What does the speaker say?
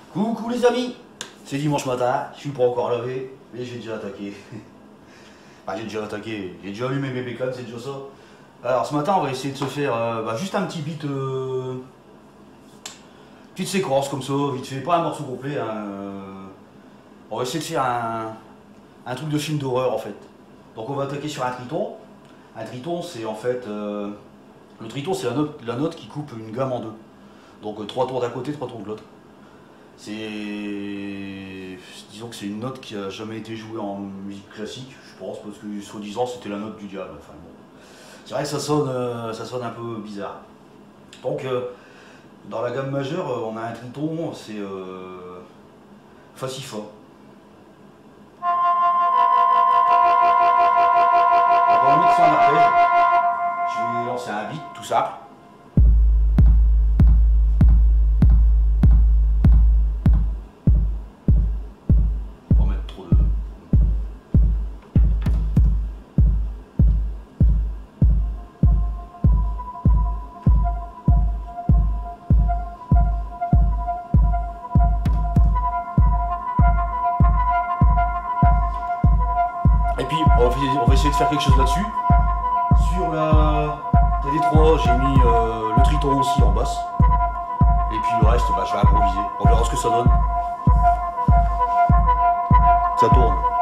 Coucou les amis, c'est dimanche matin, je suis pas encore lavé, mais j'ai déjà attaqué. Enfin, j'ai déjà allumé mes bécanes, c'est déjà ça. Alors ce matin on va essayer de se faire juste un petit beat, petite séquence comme ça, vite fait, pas un morceau complet. Hein, on va essayer de faire un truc de film d'horreur en fait. Donc on va attaquer sur un triton. Un triton c'est en fait, le triton c'est la note qui coupe une gamme en deux. Donc 3 tours d'un côté, 3 tours de l'autre. Disons que c'est une note qui a jamais été jouée en musique classique, je pense, parce que soi-disant c'était la note du diable. Enfin bon, c'est vrai que ça sonne un peu bizarre. Donc dans la gamme majeure, on a un triton, c'est fa si fa. Donc on va mettre ça en arpège. Je vais lancer un beat tout simple. Et puis on va essayer de faire quelque chose là-dessus. Sur la TD3, j'ai mis le triton aussi en basse. Et puis le reste, je vais improviser. On verra ce que ça donne. Ça tourne.